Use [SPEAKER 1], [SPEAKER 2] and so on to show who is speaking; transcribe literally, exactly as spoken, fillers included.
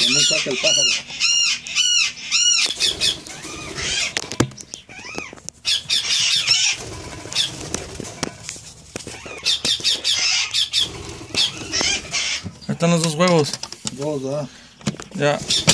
[SPEAKER 1] No me saca el pájaro.
[SPEAKER 2] Ahí están los dos huevos.
[SPEAKER 1] Dos, ¿verdad?
[SPEAKER 2] Ya.